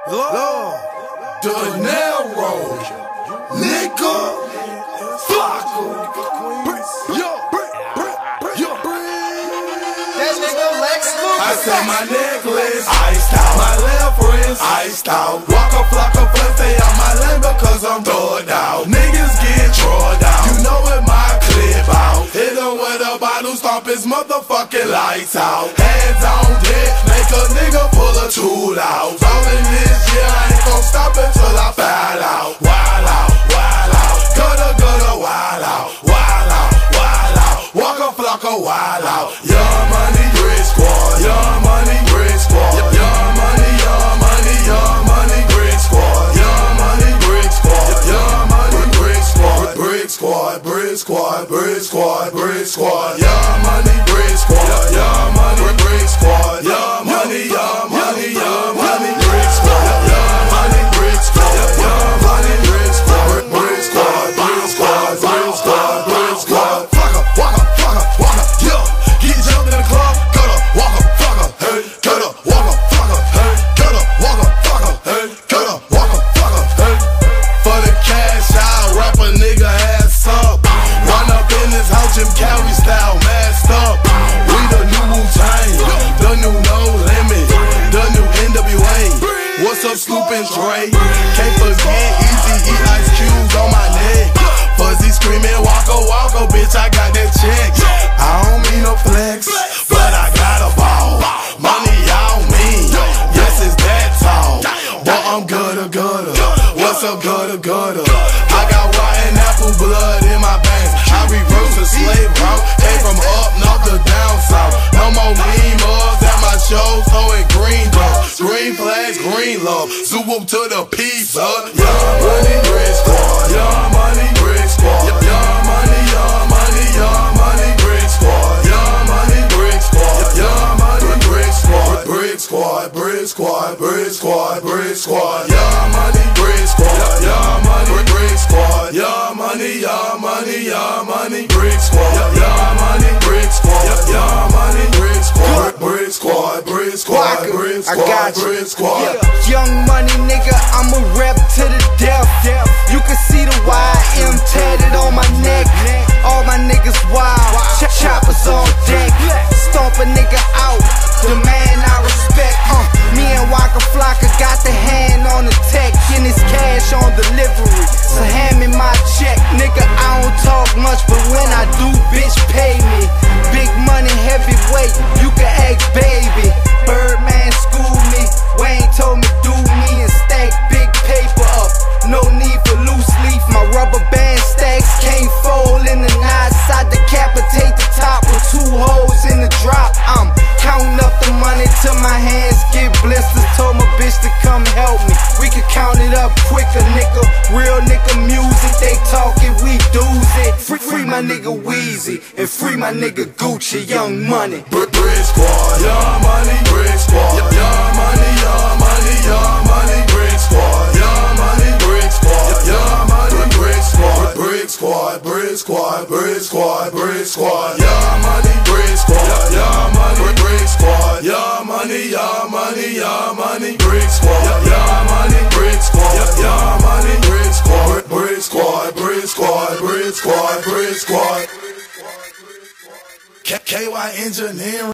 Lord, De Niro, nigga, Flocka, That nigga Lex Luger. I said my necklace iced out, my left wrist iced out. Waka Flocka first stay out my lane because I'm thugged out. Niggas get drawed out, you know it my clip out. Hit him with a bottle, stomp his motherfucking lights out. Hands on deck, make a nigga pull a tool out. Rolling this year, I ain't gon' stop until I foul out. Wild out, wild out, gutter, wild out, wild out, wild out. Waka Flocka, wild out. Young Money, Brick Squad. Young Money, Brick Squad. Young Money, Young Money, Young Money, Brick Squad. Young Money, Brick Squad. Young Money, Brick Squad. Brick Squad, Brick Squad, Brick Squad, Brick Squad. Young Money, Brick Squad. Young Money, Brick Squad. Young Money, Young Money, Young Money, Brick Squad. Young Money, Brick Squad. Young Money, Brick Squad. Brick Squad, Brick Squad, Brick Squad, Brick Squad. Flocka, Waka, Flocka, Waka, yeah. Get jumped in the club, gutter, Waka, Flocka, hey, gutter, Waka, Flocka, hey, gutter, Waka, Flocka, hey, gutter, Waka, Flocka, hey. For the cash out, rap a nigga ass up. Run up in this house, Jim Carrey style, masked up. We the new Wu-Tang, the new No Limit, the new NWA. What's up, Snoop and Dre? Can't forget Easy E, Ice Cubes on my neck. Fuzzy screaming, Waka Waka, bitch, I got that check. I don't mean no flex, but I got a ball. Money on me, yes, it's that tall. But I'm gutter. What's up, gutter? I got rotten apple blood in my veins. I reverse the slave route, came from up north to down south. No more mean mugs at my shows, so it green dog. Green flags, green love. Zoom up to the peace, blood. Young Money, Brick Squad. Young Money, Brick Squad. Young Money, Young Money, Young Money, Brick Squad. Young Money, Brick Squad. Young Money, Brick Squad. Brick Squad, Brick Squad, Brick Squad, Brick Squad. Young Money, Brick Squad. Young Money, Brick Squad. Young Money, Young Money, Young Money, Brick Squad. Young Money, Brick Squad. Young Money, Brick Squad. Brick Squad, Brick Squad, Brick Squad, Brick Squad. Young Money nigga, I'm a rep to the death. You can see the YM tatted on my neck. All my niggas wild, choppers on deck. Stomp a nigga out, the man I respect. Me and Waka Flocka got the hand on the tech, and it's cash on delivery. So hand me my check, nigga. I don't talk much, but when I do, bitch, pay me. Big money, heavyweight, you can ask baby. Birdman schooled me, Wayne told me do me and stack big paper up. No need for loose leaf, my rubber band stacks can't fold in the knots. I decapitate the top with 2 holes in the drop. I'm counting up the money till my hands get blisters. Told my bitch to come help me, we can count it up quicker, nigga. Real nigga music, they talking, we do's it. Free my nigga Weezy, and free my nigga Gucci, Young Money. Brick Squad, Young Money, Brick Squad. Young Money, Young Money, Young Money, Brick Squad. Young Money, Brick Squad. Young Money, Brick Squad. Brick Squad, Brick Squad, Brick Squad, Brick Squad. Young Money, Brick Squad. Young Money, Brick Squad. Young Money, Young Money, Young Money, Brick Squad. Young Money, Brick Squad. Young Money, Brick Squad. Brick Squad, Brick Squad, Brick Squad, Brick Squad. KY Engineering.